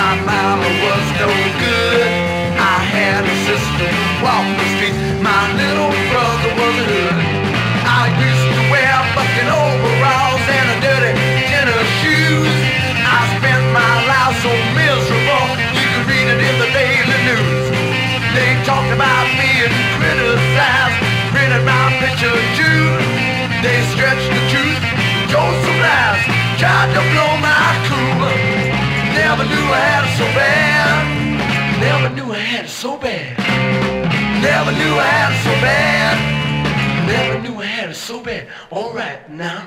my mama was no good. I had a sister walking the street. My little brother was a hood. I used to wear fucking overalls and a dirty tennis shoes. I spent my life so miserable, you could read it in the daily news. They talked about me and criticized, printed my picture too. They stretched the truth, told some lies, tried to blow my cool. Never knew I had it so bad. Never knew I had it so bad. Never knew I had it so bad. Never knew I had it so bad. All right now.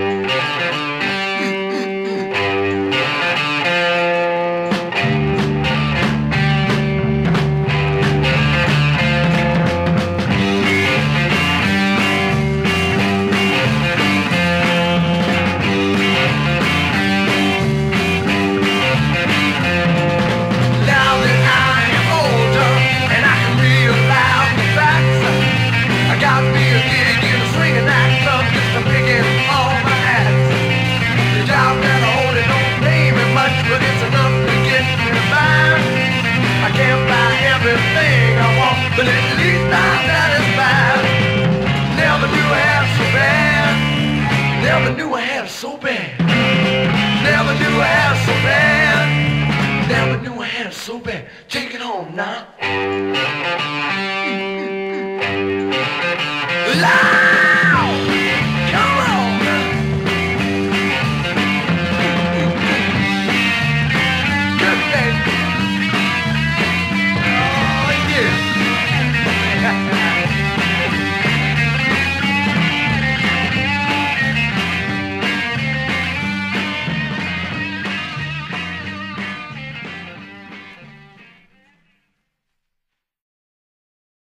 But at least I'm satisfied. Never knew I had it so bad. Never knew I had it so bad. Never knew I had it so bad. Never knew I had it so bad. Take it home now.